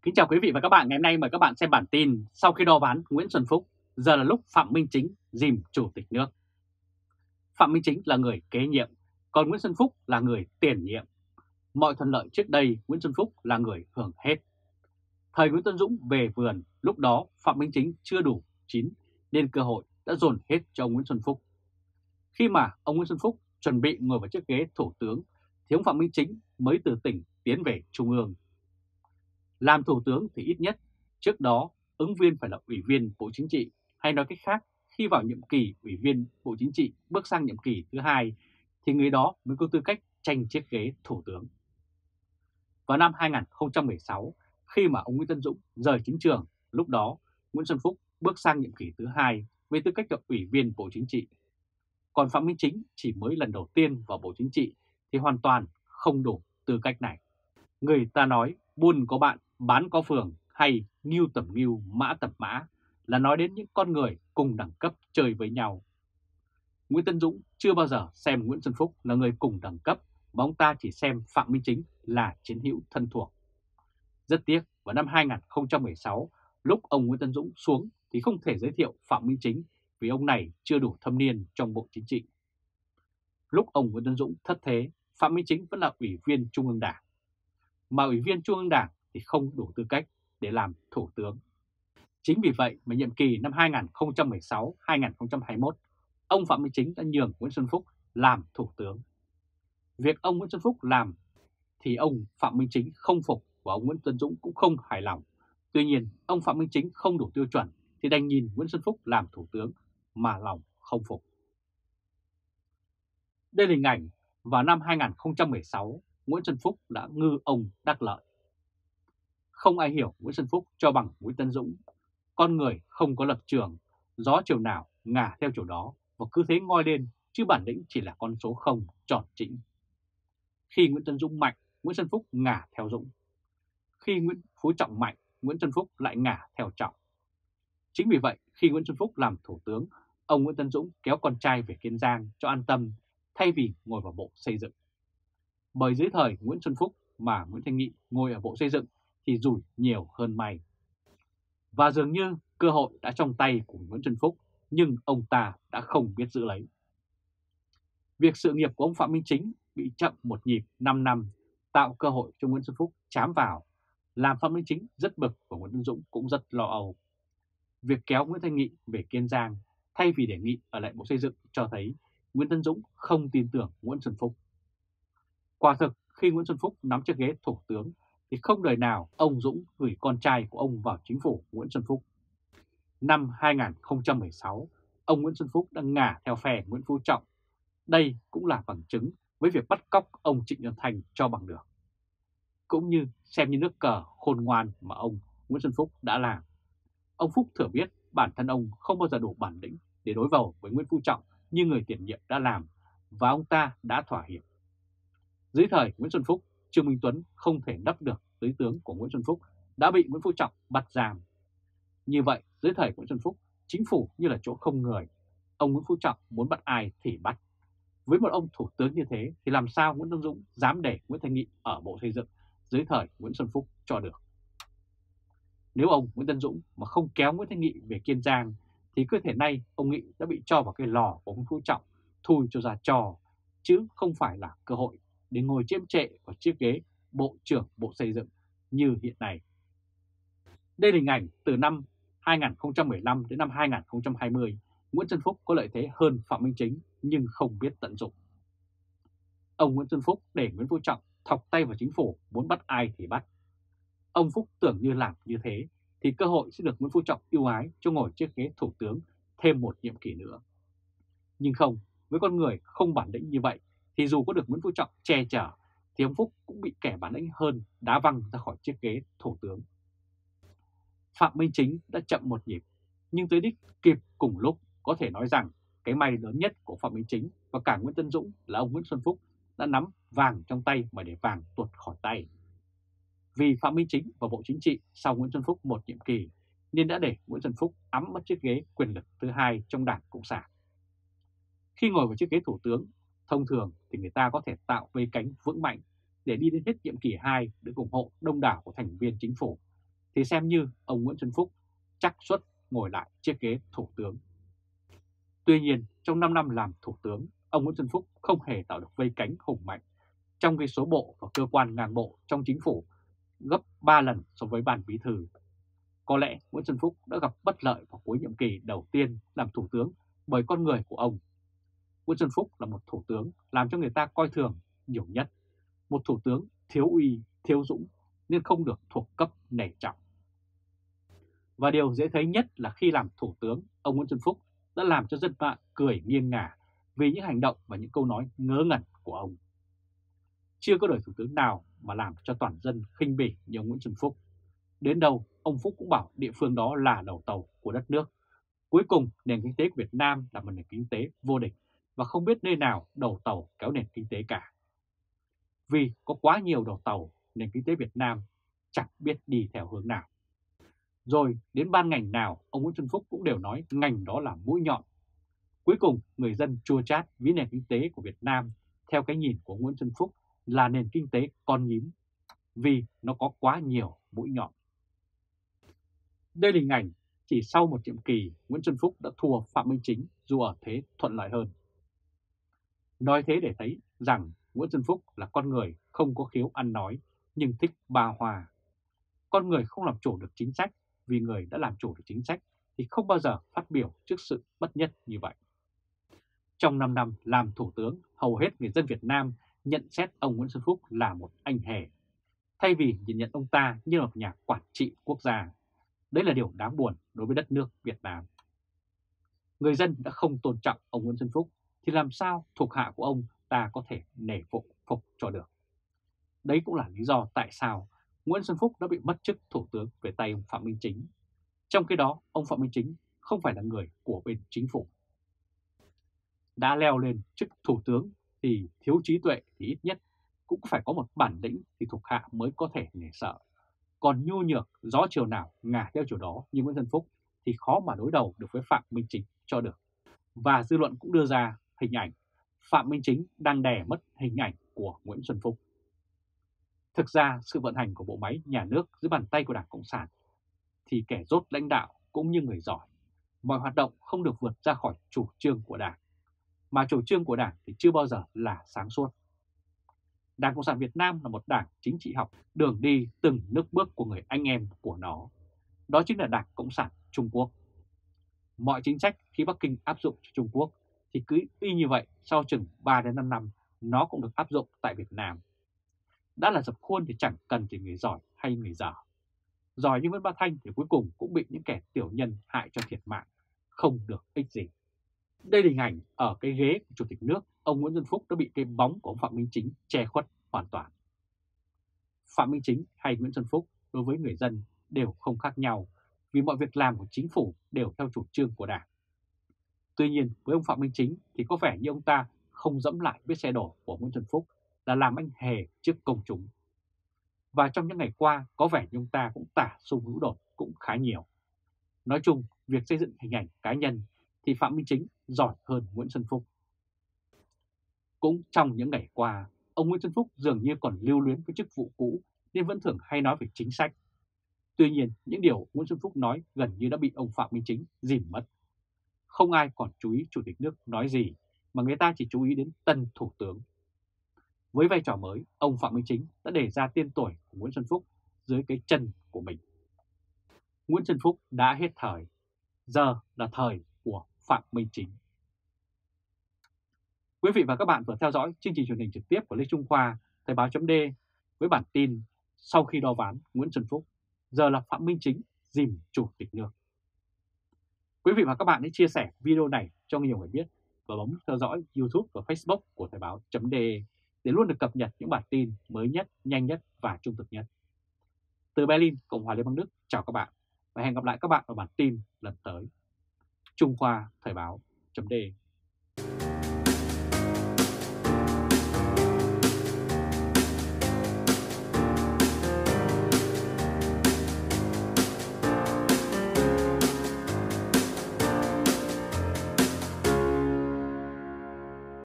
Kính chào quý vị và các bạn. Ngày hôm nay mời các bạn xem bản tin sau khi đo ván Nguyễn Xuân Phúc, giờ là lúc Phạm Minh Chính dìm Chủ tịch nước. Phạm Minh Chính là người kế nhiệm, còn Nguyễn Xuân Phúc là người tiền nhiệm. Mọi thuận lợi trước đây Nguyễn Xuân Phúc là người hưởng hết. Thời Nguyễn Tân Dũng về vườn, lúc đó Phạm Minh Chính chưa đủ chín nên cơ hội đã dồn hết cho ông Nguyễn Xuân Phúc. Khi mà ông Nguyễn Xuân Phúc chuẩn bị ngồi vào chiếc ghế thủ tướng thì ông Phạm Minh Chính mới từ tỉnh tiến về Trung ương. Làm thủ tướng thì ít nhất trước đó ứng viên phải là ủy viên Bộ Chính trị, hay nói cách khác, khi vào nhiệm kỳ ủy viên Bộ Chính trị bước sang nhiệm kỳ thứ hai thì người đó mới có tư cách tranh chiếc ghế thủ tướng. Vào năm 2016, khi mà ông Nguyễn Tân Dũng rời chính trường, lúc đó Nguyễn Xuân Phúc bước sang nhiệm kỳ thứ hai với tư cách là ủy viên Bộ Chính trị. Còn Phạm Minh Chính chỉ mới lần đầu tiên vào Bộ Chính trị thì hoàn toàn không đủ tư cách này. Người ta nói buôn có bạn, bán có phường, hay ngưu tầm ngưu, mã tầm mã, là nói đến những con người cùng đẳng cấp chơi với nhau. Nguyễn Tân Dũng chưa bao giờ xem Nguyễn Xuân Phúc là người cùng đẳng cấp, mà ông ta chỉ xem Phạm Minh Chính là chiến hữu thân thuộc. Rất tiếc, vào năm 2016, lúc ông Nguyễn Tân Dũng xuống thì không thể giới thiệu Phạm Minh Chính vì ông này chưa đủ thâm niên trong Bộ Chính trị. Lúc ông Nguyễn Tân Dũng thất thế, Phạm Minh Chính vẫn là ủy viên Trung ương Đảng. Mà ủy viên Trung ương Đảng thì không đủ tư cách để làm thủ tướng. Chính vì vậy mà nhiệm kỳ năm 2016-2021, ông Phạm Minh Chính đã nhường Nguyễn Xuân Phúc làm thủ tướng. Việc ông Nguyễn Xuân Phúc làm thì ông Phạm Minh Chính không phục và ông Nguyễn Tân Dũng cũng không hài lòng. Tuy nhiên, ông Phạm Minh Chính không đủ tiêu chuẩn thì đành nhìn Nguyễn Xuân Phúc làm thủ tướng mà lòng không phục. Đây là hình ảnh vào năm 2016, Nguyễn Xuân Phúc đã ngư ông đắc lợi. Không ai hiểu Nguyễn Xuân Phúc cho bằng Nguyễn Tân Dũng. Con người không có lập trường, gió chiều nào ngả theo chiều đó và cứ thế ngoi lên, chứ bản lĩnh chỉ là con số không tròn chỉnh. Khi Nguyễn Tân Dũng mạnh, Nguyễn Xuân Phúc ngả theo Dũng. Khi Nguyễn Phú Trọng mạnh, Nguyễn Xuân Phúc lại ngả theo Trọng. Chính vì vậy, khi Nguyễn Xuân Phúc làm thủ tướng, ông Nguyễn Tân Dũng kéo con trai về Kiên Giang cho an tâm thay vì ngồi vào Bộ Xây dựng. Bởi dưới thời Nguyễn Xuân Phúc mà Nguyễn Thanh Nghị ngồi ở Bộ Xây dựng thì rủi nhiều hơn may. Và dường như cơ hội đã trong tay của Nguyễn Xuân Phúc, nhưng ông ta đã không biết giữ lấy. Việc sự nghiệp của ông Phạm Minh Chính bị chậm một nhịp 5 năm tạo cơ hội cho Nguyễn Xuân Phúc chám vào, làm Phạm Minh Chính rất bực và Nguyễn Tân Dũng cũng rất lo âu. Việc kéo Nguyễn Thanh Nghị về Kiên Giang thay vì đề nghị ở lại Bộ Xây dựng cho thấy Nguyễn Tân Dũng không tin tưởng Nguyễn Xuân Phúc. Quả thực, khi Nguyễn Xuân Phúc nắm chiếc ghế thủ tướng thì không đời nào ông Dũng gửi con trai của ông vào chính phủ Nguyễn Xuân Phúc. Năm 2016, ông Nguyễn Xuân Phúc đã ngả theo phe Nguyễn Phú Trọng. Đây cũng là bằng chứng với việc bắt cóc ông Trịnh Xuân Thanh cho bằng được. Cũng như xem như nước cờ khôn ngoan mà ông Nguyễn Xuân Phúc đã làm. Ông Phúc thừa biết bản thân ông không bao giờ đủ bản lĩnh để đối đầu với Nguyễn Phú Trọng như người tiền nhiệm đã làm, và ông ta đã thỏa hiệp. Dưới thời Nguyễn Xuân Phúc, Trương Minh Tuấn không thể nấp được dưới tướng của Nguyễn Xuân Phúc đã bị Nguyễn Phú Trọng bắt giam. Như vậy, dưới thời Nguyễn Xuân Phúc, chính phủ như là chỗ không người. Ông Nguyễn Phú Trọng muốn bắt ai thì bắt. Với một ông thủ tướng như thế thì làm sao Nguyễn Tân Dũng dám để Nguyễn Thanh Nghị ở Bộ Xây dựng dưới thời Nguyễn Xuân Phúc cho được. Nếu ông Nguyễn Tân Dũng mà không kéo Nguyễn Thanh Nghị về Kiên Giang thì có thể nay ông Nghị đã bị cho vào cái lò của Nguyễn Phú Trọng, thui cho ra trò, chứ không phải là cơ hội để ngồi chiếm trệ vào chiếc ghế Bộ trưởng Bộ Xây dựng như hiện nay. Đây là hình ảnh từ năm 2015 đến năm 2020, Nguyễn Xuân Phúc có lợi thế hơn Phạm Minh Chính nhưng không biết tận dụng. Ông Nguyễn Xuân Phúc để Nguyễn Phú Trọng thọc tay vào chính phủ, muốn bắt ai thì bắt. Ông Phúc tưởng như làm như thế thì cơ hội sẽ được Nguyễn Phú Trọng ưu ái cho ngồi chiếc ghế thủ tướng thêm một nhiệm kỳ nữa. Nhưng không, với con người không bản lĩnh như vậy thì dù có được Nguyễn Phú Trọng che chở thì ông Phúc cũng bị kẻ bản lĩnh hơn đá văng ra khỏi chiếc ghế thủ tướng. Phạm Minh Chính đã chậm một nhịp, nhưng tới đích kịp cùng lúc. Có thể nói rằng cái may lớn nhất của Phạm Minh Chính và cả Nguyễn Tân Dũng là ông Nguyễn Xuân Phúc đã nắm vàng trong tay mà để vàng tuột khỏi tay. Vì Phạm Minh Chính vào Bộ Chính trị sau Nguyễn Xuân Phúc một nhiệm kỳ nên đã để Nguyễn Xuân Phúc ẵm mất chiếc ghế quyền lực thứ hai trong Đảng Cộng sản. Khi ngồi vào chiếc ghế thủ tướng, thông thường thì người ta có thể tạo vây cánh vững mạnh để đi đến hết nhiệm kỳ 2 được ủng hộ đông đảo của thành viên chính phủ. thì xem như ông Nguyễn Xuân Phúc chắc suất ngồi lại chiếc ghế thủ tướng. Tuy nhiên, trong 5 năm làm thủ tướng, ông Nguyễn Xuân Phúc không hề tạo được vây cánh hùng mạnh, trong khi số bộ và cơ quan ngang bộ trong chính phủ gấp 3 lần so với ban bí thư. Có lẽ Nguyễn Xuân Phúc đã gặp bất lợi vào cuối nhiệm kỳ đầu tiên làm thủ tướng bởi con người của ông. Nguyễn Xuân Phúc là một thủ tướng làm cho người ta coi thường nhiều nhất, một thủ tướng thiếu uy, thiếu dũng nên không được thuộc cấp nể trọng. Và điều dễ thấy nhất là khi làm thủ tướng, ông Nguyễn Xuân Phúc đã làm cho dân mạng cười nghiêng ngả vì những hành động và những câu nói ngớ ngẩn của ông. Chưa có đời thủ tướng nào mà làm cho toàn dân khinh bỉ như ông Nguyễn Xuân Phúc. Đến đâu, ông Phúc cũng bảo địa phương đó là đầu tàu của đất nước. Cuối cùng, nền kinh tế của Việt Nam là một nền kinh tế vô địch và không biết nơi nào đầu tàu kéo nền kinh tế cả. Vì có quá nhiều đầu tàu, nền kinh tế Việt Nam chẳng biết đi theo hướng nào. Rồi đến ban ngành nào, ông Nguyễn Xuân Phúc cũng đều nói ngành đó là mũi nhọn. Cuối cùng, người dân chua chát vì nền kinh tế của Việt Nam theo cái nhìn của Nguyễn Xuân Phúc là nền kinh tế con nhím, vì nó có quá nhiều mũi nhọn. Đây là hình ảnh chỉ sau một nhiệm kỳ, Nguyễn Xuân Phúc đã thua Phạm Minh Chính dù ở thế thuận lợi hơn. Nói thế để thấy rằng Nguyễn Xuân Phúc là con người không có khiếu ăn nói nhưng thích ba hoa. Con người không làm chủ được chính sách, vì người đã làm chủ được chính sách thì không bao giờ phát biểu trước sự bất nhất như vậy. Trong 5 năm làm thủ tướng, hầu hết người dân Việt Nam nhận xét ông Nguyễn Xuân Phúc là một anh hề, thay vì nhìn nhận ông ta như một nhà quản trị quốc gia. Đấy là điều đáng buồn đối với đất nước Việt Nam. Người dân đã không tôn trọng ông Nguyễn Xuân Phúc thì làm sao thuộc hạ của ông ta có thể nể phục cho được. Đấy cũng là lý do tại sao Nguyễn Xuân Phúc đã bị mất chức thủ tướng về tay ông Phạm Minh Chính. Trong khi đó, ông Phạm Minh Chính không phải là người của bên chính phủ. Đã leo lên chức thủ tướng thì thiếu trí tuệ thì ít nhất cũng phải có một bản lĩnh thì thuộc hạ mới có thể nể sợ. Còn nhu nhược, gió chiều nào ngả theo chiều đó như Nguyễn Xuân Phúc thì khó mà đối đầu được với Phạm Minh Chính cho được. Và dư luận cũng đưa ra hình ảnh Phạm Minh Chính đang đè mất hình ảnh của Nguyễn Xuân Phúc. Thực ra sự vận hành của bộ máy nhà nước dưới bàn tay của Đảng Cộng sản thì kẻ rốt lãnh đạo cũng như người giỏi. Mọi hoạt động không được vượt ra khỏi chủ trương của Đảng, mà chủ trương của Đảng thì chưa bao giờ là sáng suốt. Đảng Cộng sản Việt Nam là một đảng chính trị học, đường đi từng nước bước của người anh em của nó. Đó chính là Đảng Cộng sản Trung Quốc. Mọi chính sách khi Bắc Kinh áp dụng cho Trung Quốc thì cứ y như vậy sau chừng 3 đến 5 năm nó cũng được áp dụng tại Việt Nam. Đã là dập khuôn thì chẳng cần thì người giỏi hay người dở. Giỏi như Nguyễn Bá Thanh thì cuối cùng cũng bị những kẻ tiểu nhân hại cho thiệt mạng, không được ích gì. Đây là hình ảnh ở cái ghế của Chủ tịch nước, ông Nguyễn Xuân Phúc đã bị cái bóng của ông Phạm Minh Chính che khuất hoàn toàn. Phạm Minh Chính hay Nguyễn Xuân Phúc đối với người dân đều không khác nhau vì mọi việc làm của chính phủ đều theo chủ trương của Đảng. Tuy nhiên với ông Phạm Minh Chính thì có vẻ như ông ta không dẫm lại vết xe đổ của Nguyễn Xuân Phúc là làm anh hề trước công chúng. Và trong những ngày qua có vẻ như ông ta cũng tả sung hữu đột cũng khá nhiều. Nói chung, việc xây dựng hình ảnh cá nhân thì Phạm Minh Chính giỏi hơn Nguyễn Xuân Phúc. Cũng trong những ngày qua, ông Nguyễn Xuân Phúc dường như còn lưu luyến với chức vụ cũ nên vẫn thường hay nói về chính sách. Tuy nhiên, những điều Nguyễn Xuân Phúc nói gần như đã bị ông Phạm Minh Chính dìm mất. Không ai còn chú ý Chủ tịch nước nói gì, mà người ta chỉ chú ý đến tân thủ tướng. Với vai trò mới, ông Phạm Minh Chính đã đề ra tên tuổi của Nguyễn Xuân Phúc dưới cái chân của mình. Nguyễn Xuân Phúc đã hết thời, giờ là thời của Phạm Minh Chính. Quý vị và các bạn vừa theo dõi chương trình truyền hình trực tiếp của Lê Trung Khoa, Thời báo .d với bản tin sau khi đo ván Nguyễn Xuân Phúc, giờ là Phạm Minh Chính dìm Chủ tịch nước. Quý vị và các bạn hãy chia sẻ video này cho nhiều người biết và bấm theo dõi YouTube và Facebook của Thời báo .de để luôn được cập nhật những bản tin mới nhất, nhanh nhất và trung thực nhất. Từ Berlin, Cộng hòa Liên bang Đức, chào các bạn và hẹn gặp lại các bạn ở bản tin lần tới. Trung Khoa Thời báo .de